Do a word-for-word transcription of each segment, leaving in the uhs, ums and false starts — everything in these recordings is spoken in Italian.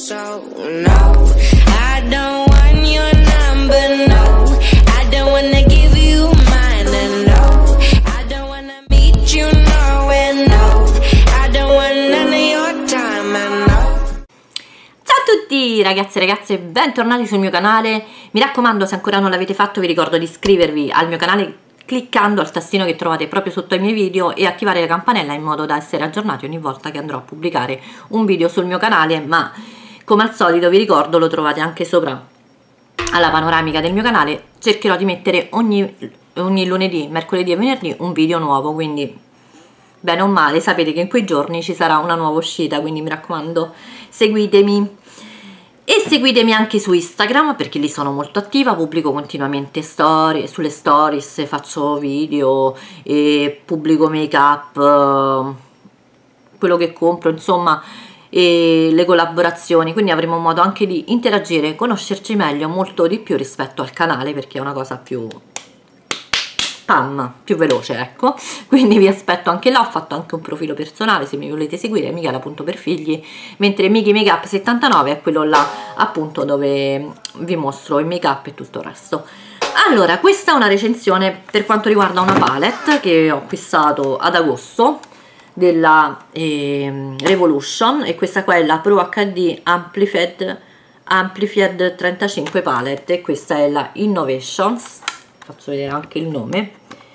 So no, I don't want your number, no, I don't wanna give you mine, and no, I don't wanna meet you nowhere, no, I don't want none of your time, and no. Ciao a tutti ragazzi e ragazze, bentornati sul mio canale. Mi raccomando, se ancora non l'avete fatto vi ricordo di iscrivervi al mio canale cliccando al tastino che trovate proprio sotto i miei video e attivare la campanella in modo da essere aggiornati ogni volta che andrò a pubblicare un video sul mio canale. Ma come al solito vi ricordo, lo trovate anche sopra alla panoramica del mio canale, cercherò di mettere ogni, ogni lunedì, mercoledì e venerdì un video nuovo, quindi bene o male sapete che in quei giorni ci sarà una nuova uscita, quindi mi raccomando seguitemi. E seguitemi anche su Instagram, perché lì sono molto attiva, pubblico continuamente storie, sulle stories faccio video e pubblico make up, quello che compro, insomma, e le collaborazioni, quindi avremo modo anche di interagire, conoscerci meglio, molto di più rispetto al canale, perché è una cosa più pam, più veloce, ecco. Quindi vi aspetto anche là. Ho fatto anche un profilo personale, se mi volete seguire, Michela punto per figli, mentre Miki Makeup settantanove è quello là appunto dove vi mostro il make up e tutto il resto. Allora, questa è una recensione per quanto riguarda una palette che ho acquistato ad agosto della eh, Revolution, e questa qua è la Pro acca di Amplified, Amplified trentacinque palette, e questa è la Innovations. Faccio vedere anche il nome.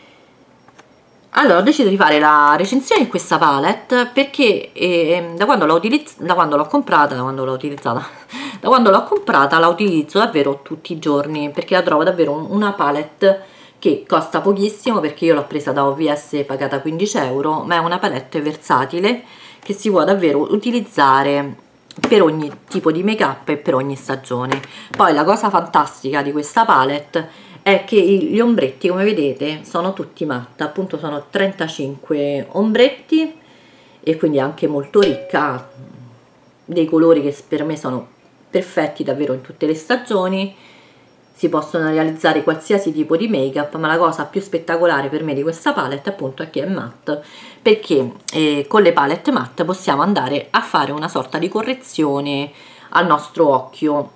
Allora, ho deciso di fare la recensione di questa palette perché eh, da quando l'ho utilizzata, da quando l'ho comprata, da quando l'ho utilizzata, da quando l'ho comprata la utilizzo davvero tutti i giorni, perché la trovo davvero un, una palette che costa pochissimo, perché io l'ho presa da O V S pagata quindici euro, ma è una palette versatile che si può davvero utilizzare per ogni tipo di make up e per ogni stagione. Poi la cosa fantastica di questa palette è che gli ombretti, come vedete, sono tutti matte, appunto sono trentacinque ombretti, e quindi anche molto ricca, dei colori che per me sono perfetti davvero in tutte le stagioni. Si possono realizzare qualsiasi tipo di make up, ma la cosa più spettacolare per me di questa palette appunto è che è matte, perché eh, con le palette matte possiamo andare a fare una sorta di correzione al nostro occhio,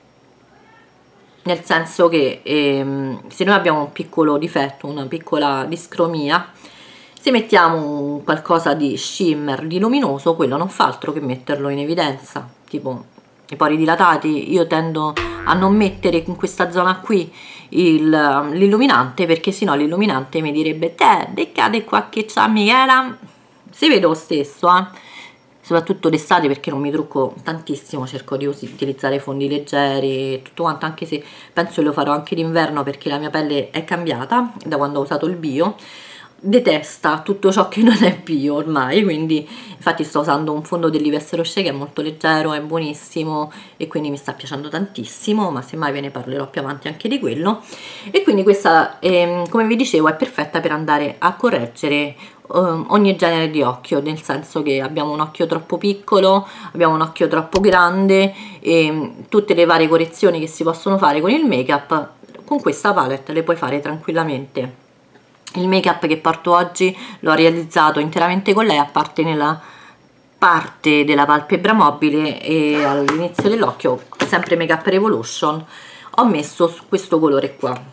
nel senso che ehm, se noi abbiamo un piccolo difetto, una piccola discromia, se mettiamo qualcosa di shimmer, di luminoso, quello non fa altro che metterlo in evidenza. Tipo i pori dilatati, io tendo a non mettere in questa zona qui l'illuminante, perché sennò l'illuminante mi direbbe: te, beccate qua che c'ha Michela. Si vede lo stesso, eh? Soprattutto d'estate, perché non mi trucco tantissimo, cerco di utilizzare fondi leggeri e tutto quanto, anche se penso che lo farò anche d'inverno, perché la mia pelle è cambiata da quando ho usato il bio, detesta tutto ciò che non è bio ormai, quindi infatti sto usando un fondo dell'Yves Rocher che è molto leggero, è buonissimo e quindi mi sta piacendo tantissimo, ma semmai ve ne parlerò più avanti anche di quello. E quindi questa, ehm, come vi dicevo, è perfetta per andare a correggere Um, ogni genere di occhio, nel senso che abbiamo un occhio troppo piccolo, abbiamo un occhio troppo grande, e um, tutte le varie correzioni che si possono fare con il make up, con questa palette le puoi fare tranquillamente. Il make up che porto oggi l'ho realizzato interamente con lei, a parte nella parte della palpebra mobile e all'inizio dell'occhio, sempre Make Up Revolution, ho messo questo colore qua,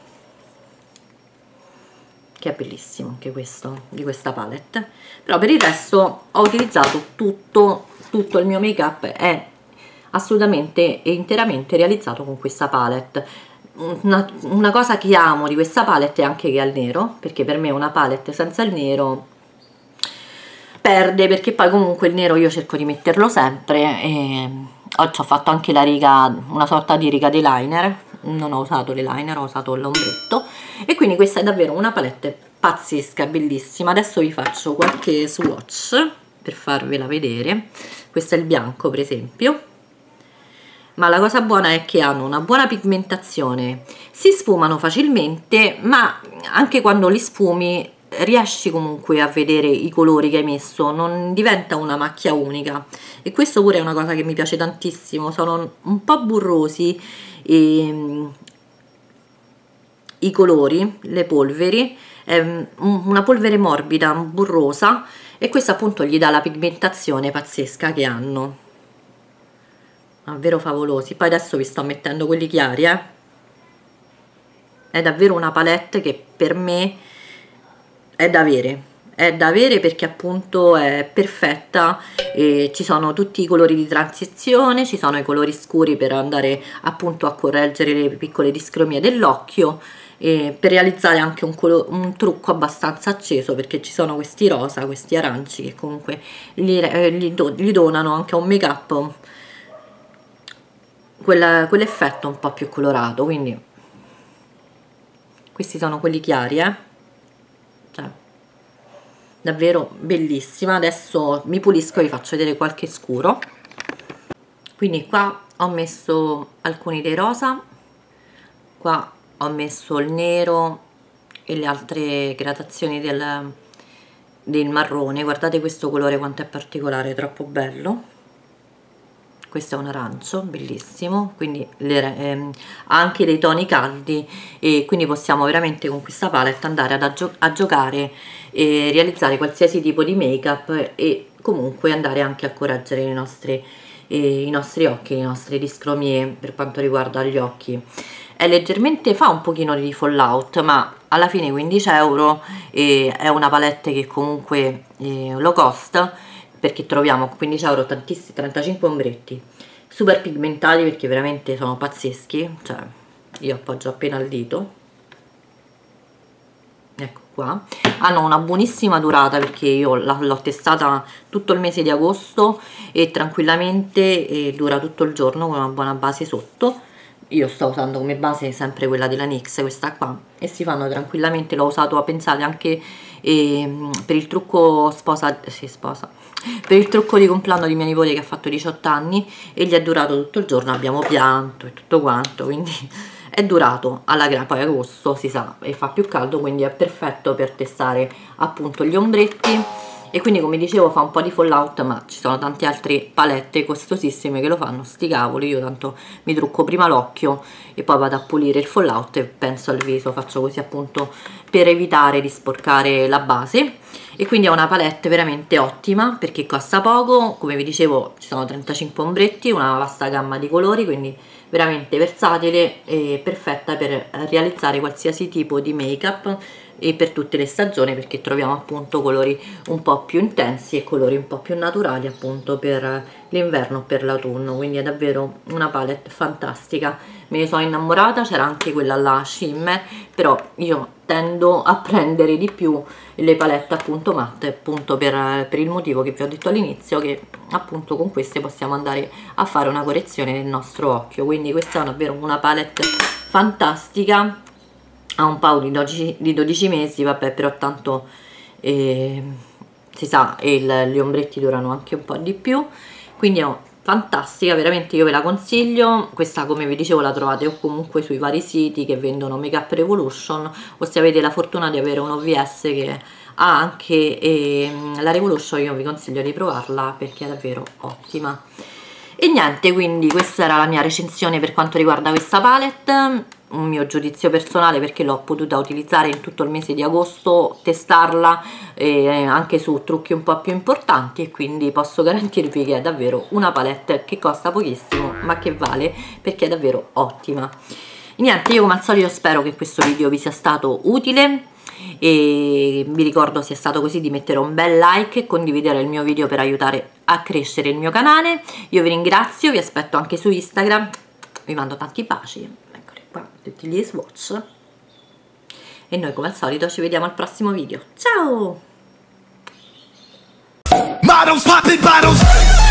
che è bellissimo anche questo, di questa palette. Però per il resto ho utilizzato tutto, tutto il mio make up è assolutamente e interamente realizzato con questa palette. Una, una cosa che amo di questa palette è anche che ha il nero, perché per me una palette senza il nero perde, perché poi comunque il nero io cerco di metterlo sempre, e oggi ho fatto anche la riga, una sorta di riga di liner, non ho usato l'eyeliner, ho usato l'ombretto, e quindi questa è davvero una palette pazzesca, bellissima. Adesso vi faccio qualche swatch per farvela vedere. Questo è il bianco, per esempio, ma la cosa buona è che hanno una buona pigmentazione, si sfumano facilmente, ma anche quando li sfumi riesci comunque a vedere i colori che hai messo, non diventa una macchia unica, e questo pure è una cosa che mi piace tantissimo. Sono un po' burrosi e, i colori, le polveri, è una polvere morbida, burrosa, e questo appunto gli dà la pigmentazione pazzesca che hanno. davvero favolosi. Poi adesso vi sto mettendo quelli chiari, eh. È davvero una palette che per me è da avere, è da avere perché appunto è perfetta, e ci sono tutti i colori di transizione, ci sono i colori scuri per andare appunto a correggere le piccole discromie dell'occhio, e per realizzare anche un, un trucco abbastanza acceso, perché ci sono questi rosa, questi aranci che comunque gli, eh, gli, do, gli donano anche un make up quell'effetto un po' più colorato. Quindi questi sono quelli chiari, eh? Cioè, davvero bellissima. Adesso mi pulisco e vi faccio vedere qualche scuro. Quindi qua ho messo alcuni dei rosa, qua ho messo il nero e le altre gradazioni del, del marrone. Guardate questo colore quanto è particolare, troppo bello. Questo è un arancio bellissimo, quindi le, ehm, ha anche dei toni caldi, e quindi possiamo veramente con questa palette andare ad aggio a giocare e realizzare qualsiasi tipo di make up, e comunque andare anche a correggere le nostre, eh, i nostri occhi, le nostre discromie per quanto riguarda gli occhi. È leggermente, fa un pochino di fallout, ma alla fine quindici euro, e è una palette che comunque eh, low cost, perché troviamo a quindici euro tantissimi, trentacinque ombretti super pigmentati, perché veramente sono pazzeschi. Cioè, io appoggio appena il dito, ecco qua. Hanno una buonissima durata, perché io l'ho testata tutto il mese di agosto e tranquillamente eh, dura tutto il giorno, con una buona base sotto. Io sto usando come base sempre quella della N Y X, questa qua, e si fanno tranquillamente. L'ho usato, pensate, anche eh, per il trucco sposa, sì, sposa, per il trucco di compleanno di mia nipote che ha fatto diciotto anni, e gli è durato tutto il giorno. Abbiamo pianto e tutto quanto, quindi è durato alla grande. Poi agosto si sa e fa più caldo, quindi è perfetto per testare appunto gli ombretti. E quindi, come dicevo, fa un po' di fallout, ma ci sono tante altre palette costosissime che lo fanno, sti cavoli. Io tanto mi trucco prima l'occhio e poi vado a pulire il fallout e penso al viso, faccio così appunto per evitare di sporcare la base. E quindi è una palette veramente ottima, perché costa poco, come vi dicevo ci sono trentacinque ombretti, una vasta gamma di colori, quindi veramente versatile e perfetta per realizzare qualsiasi tipo di make up e per tutte le stagioni, perché troviamo appunto colori un po' più intensi e colori un po' più naturali appunto per l'inverno, per l'autunno. Quindi è davvero una palette fantastica, me ne sono innamorata. C'era anche quella là shimmer, però io tendo a prendere di più le palette appunto matte, appunto per, per il motivo che vi ho detto all'inizio, che appunto con queste possiamo andare a fare una correzione del nostro occhio. Quindi questa è davvero una palette fantastica, ha un paio di dodici, di dodici mesi, vabbè, però tanto eh, si sa, e il, gli ombretti durano anche un po' di più, quindi è fantastica, veramente io ve la consiglio. Questa, come vi dicevo, la trovate o comunque sui vari siti che vendono Make Up Revolution, o se avete la fortuna di avere un O V S che ha anche eh, la Revolution, io vi consiglio di provarla perché è davvero ottima. E niente, quindi questa era la mia recensione per quanto riguarda questa palette, un mio giudizio personale, perché l'ho potuta utilizzare in tutto il mese di agosto, testarla eh, anche su trucchi un po' più importanti, e quindi posso garantirvi che è davvero una palette che costa pochissimo ma che vale, perché è davvero ottima. E niente, io come al solito spero che questo video vi sia stato utile, e vi ricordo, se è stato così, di mettere un bel like e condividere il mio video per aiutare a crescere il mio canale. Io vi ringrazio, vi aspetto anche su Instagram, vi mando tanti baci, eccoli qua tutti gli swatch, e noi come al solito ci vediamo al prossimo video. Ciao! Models, popping bottles.